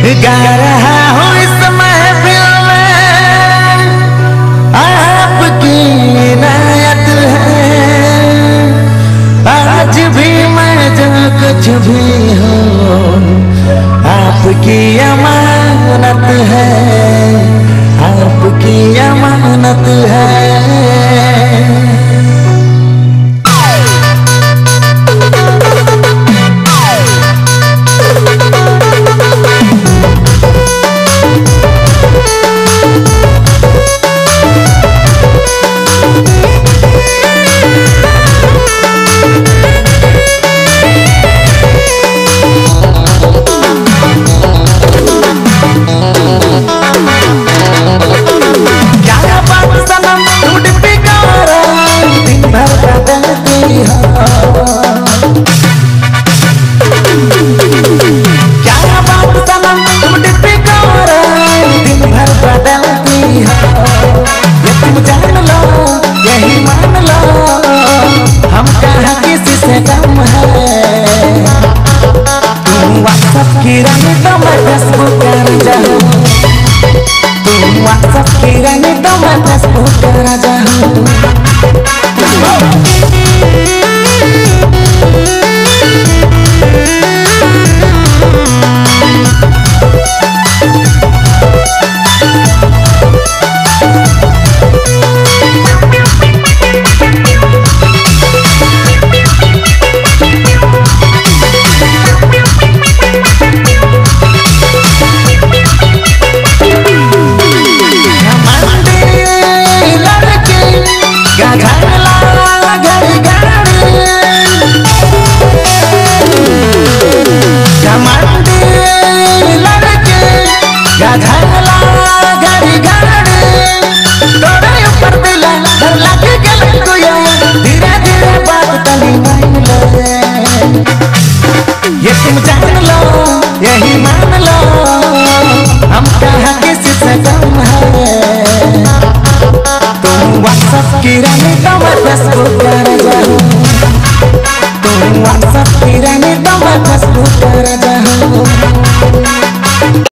गा रहा हूँ इस महफिल में, आपकी इनायत है। आज भी मैं जो कुछ भी हूँ, आपकी अमानत है, आपकी अमानत है। Kiranya tomatas bukan raja, tuh WhatsApp kiranya tomatas bukan raja.